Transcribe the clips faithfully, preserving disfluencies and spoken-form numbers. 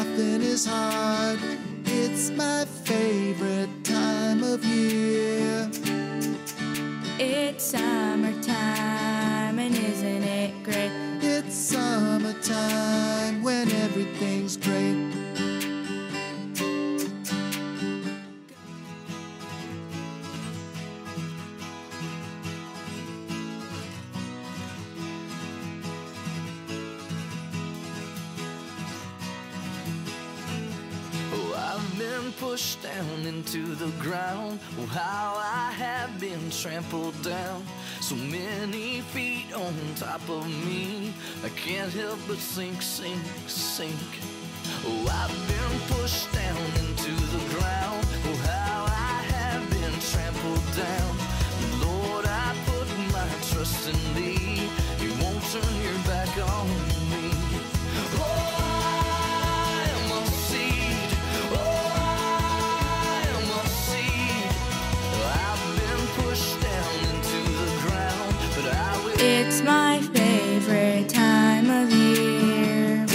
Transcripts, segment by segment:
nothing is hard. It's my favorite time of year. It's summertime, and isn't it great? It's summertime when everything's great. I've been pushed down into the ground. Oh, how I have been trampled down. So many feet on top of me, I can't help but sink, sink, sink. Oh, I've been pushed down into the ground. Oh, how I have been trampled down. Lord, I put my trust in thee. You won't turn your back on me. Oh, it's my favorite time of year.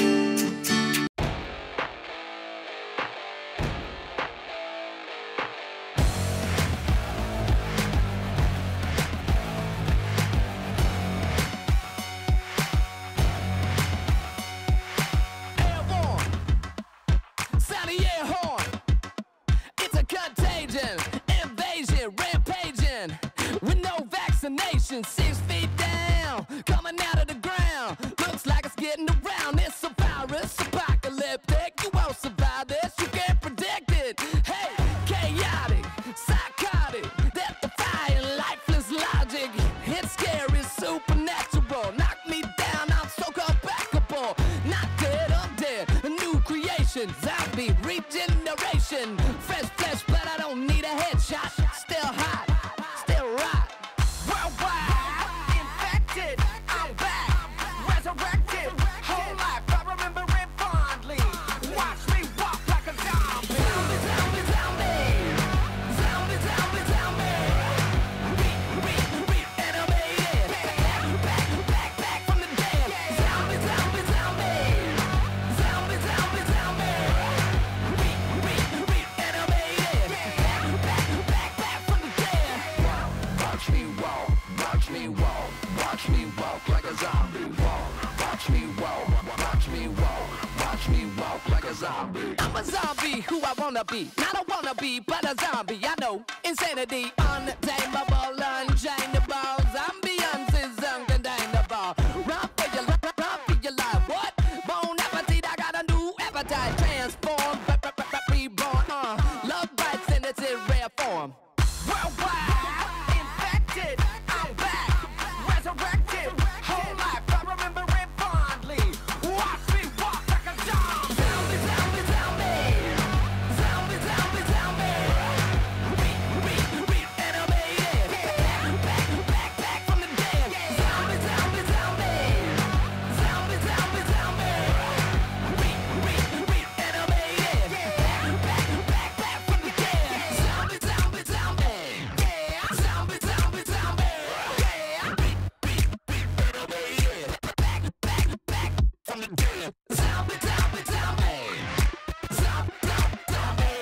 Airborne, sound the air horn. It's a contagion, invasion, rampaging. With no vaccination, six feet down, coming out of the ground. Looks like it's getting around. It's a virus, apocalyptic. You won't survive this, you can't predict it. Hey, chaotic, psychotic, death-defying, lifeless logic. It's scary, supernatural. Knock me down, I'm so unbackable. Not dead, I'm dead. A new creation, zombie regeneration. Fresh flesh, but I don't need a headshot. Still hot. I'm a zombie, who I wanna be. Not a wanna be, but a zombie. I know insanity, untamable, unchangeable. Zombians is uncontainable. Run for your life, run for your life. What? Bone appetite, I got a new appetite. Transform, reborn. Uh, love bites in its rare form. Worldwide, infected, I'm back, resurrected. Whole life, I remember it fondly. Watch me walk like a zombie. Zombie, zombie, zombie. Zombie, zombie, zombie. We, we, we, animated. Back, back, back, back from the dead. Zombie, zombie, zombie. Zombie, zombie, zombie. We, we, we, animated. Back, back, back, back from the dead. Zombie, zombie, zombie. Yeah. Zombie, zombie, zombie. Yeah. We, we, we, animated. Back, back, back from the dead. Zombie, zombie, zombie. Zombie, zombie, zombie.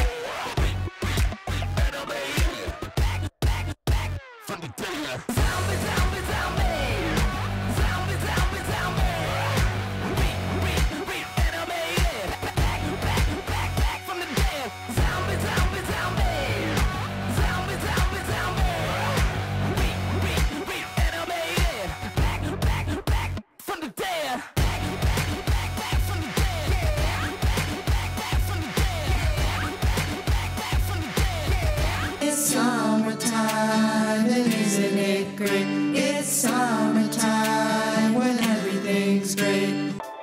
We, we, we, animated. Back, back, back from the dead. Zombie, zombie, zombie. Zombie, zombie, zombie. We, we, we, animated. Back, back, back, back from the dead. Zombie, zombie, zombie. Zombie, zombie, zombie. We, we, we, animated. Back, back, back from the dead. Back, back, back, back from the dead. Back, back, back from the dead. Back, back, back from the dead. It's summertime, and isn't it great? It's summertime when everything's great.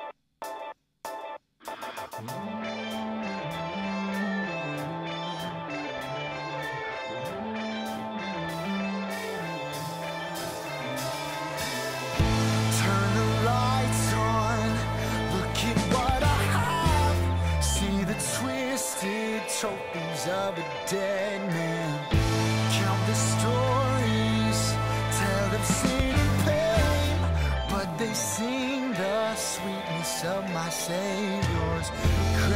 Turn the lights on, look at what I have. See the twisted trophies of a dead man. Count the stories, tell them city pain, but they sing the sweetness of my Savior's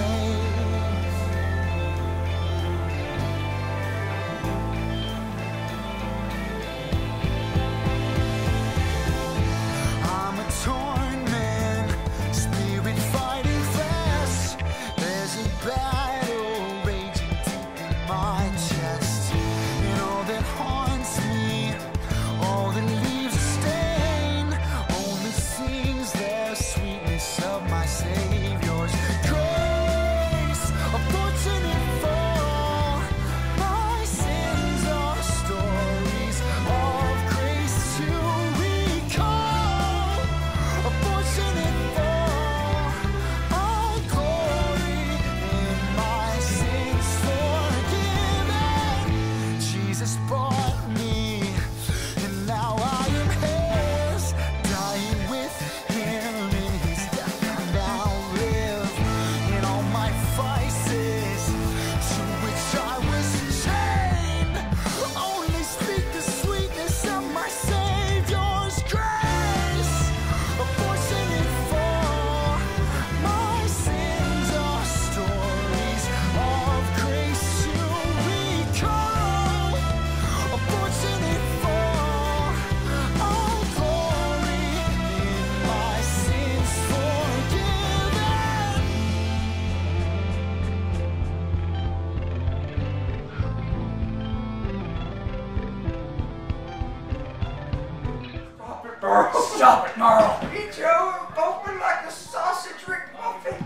Merle. Stop it, Merle. Me too. Open like a sausage Rick muffin.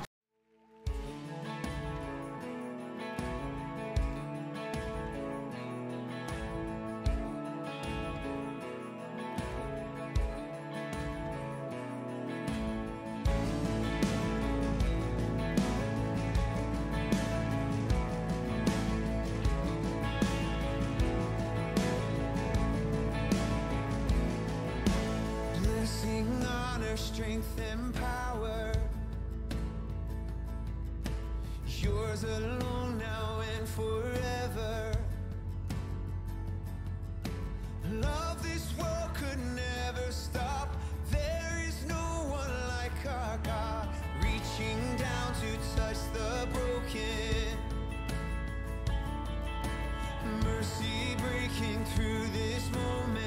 Strength and power, yours alone now and forever. Love this world could never stop. There is no one like our God, reaching down to touch the broken. Mercy breaking through this moment.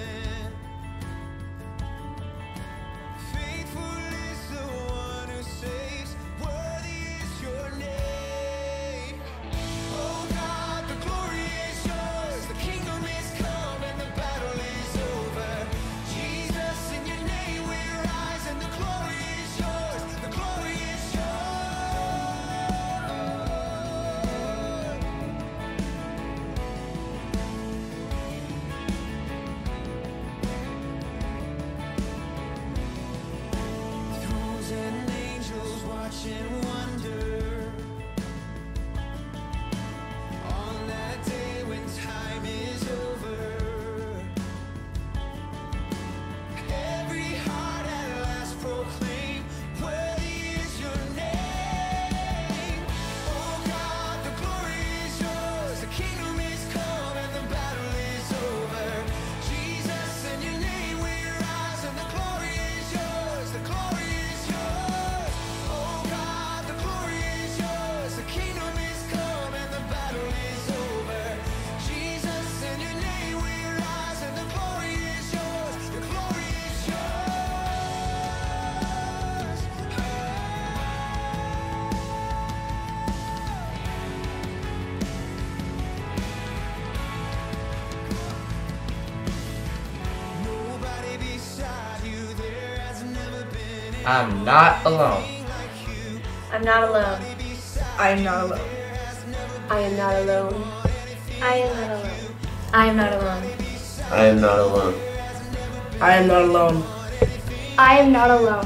I'm not alone. I'm not alone. I am not alone. I am not alone. I am not alone. I am not alone. I am not alone. I am not alone. I am not alone.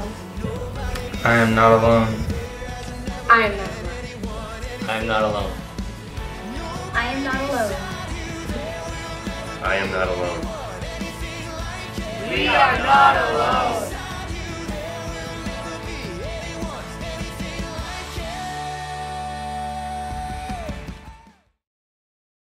I am not alone. I am not alone. I am not alone. I am not alone. I am not alone. We are not alone.